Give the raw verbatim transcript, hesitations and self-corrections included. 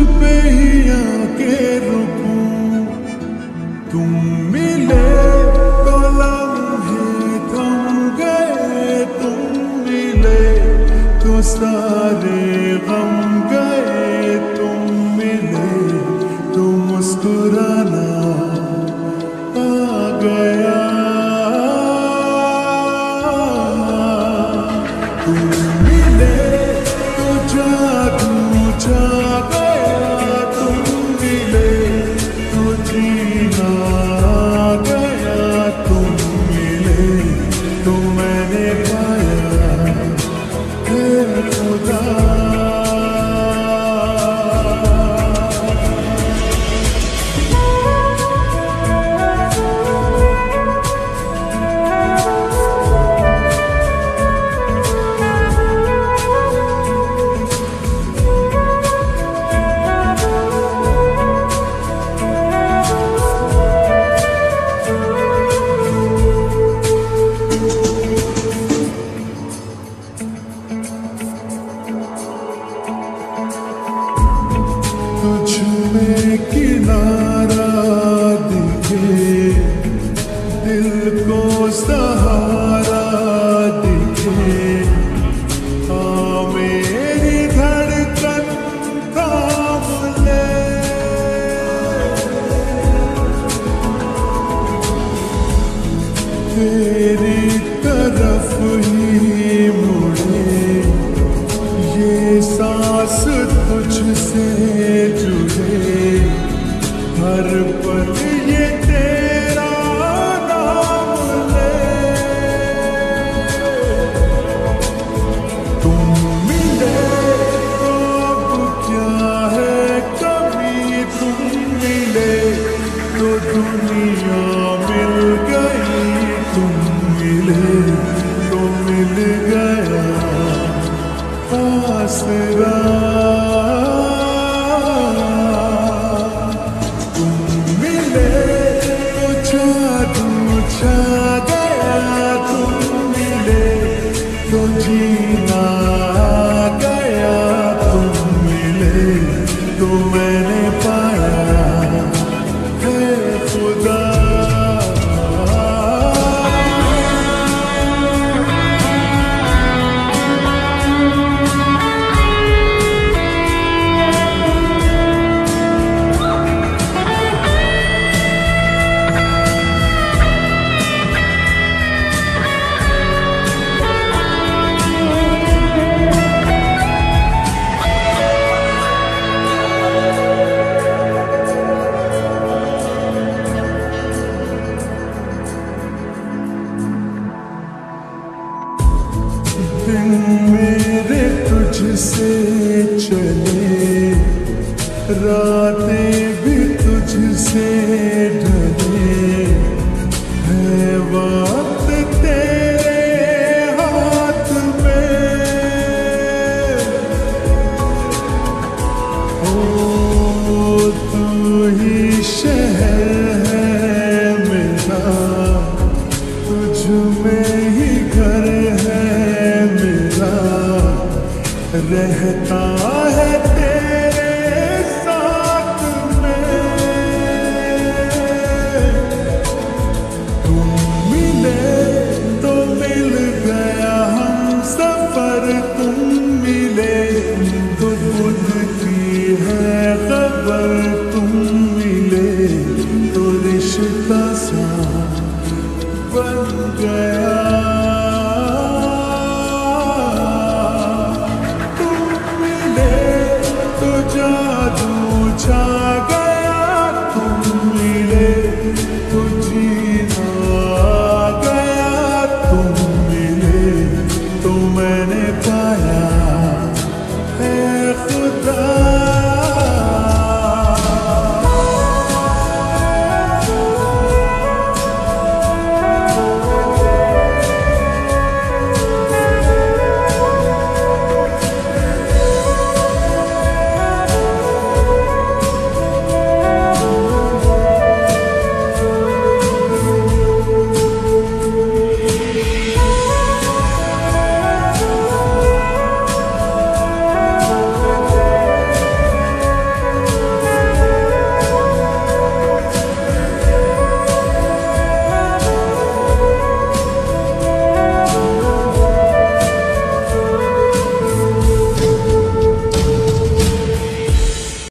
पे ही आके रुकूं, तुम मिले तो लम्हे थम गए, तुम मिले तो सारे गम गए, तुम मिले तो मुस्कुराना आ गया। तुम मिले तो जादू छा गया, तुम मिले तो जीना आ गया, तुम मिले तो मैंने पाया है खुदा। तुझ में किनारा दिखे, दिल को सहारा दिखे, हाँ मेरी धड़कन थाम ले। तेरी तरफ ही मुड़े ये सांस, तुझसे जुड़े हर पल ये तेरा नाम ले। तुम मिले तो अब क्या है कभी, तुम मिले तो दुनिया मिल गई, तुम मिले तो मिल गया आसरा। तुम मिले तो जादू छा गया, तुम मिले तो जीना आ गया, तुम मिले तो मैंने पाया है खुदा। दिन मेरे तुझसे चले, रातें भी तुझसे ढले, है वक्त तेरे हाथ में। ओ तू ही शहर है मेरा, तुझ में ही घर है मेरा, रहता है तेरे साथ में। तुम मिले तो मिल गया हम सफर, तुम मिले तो खुद की है खबर।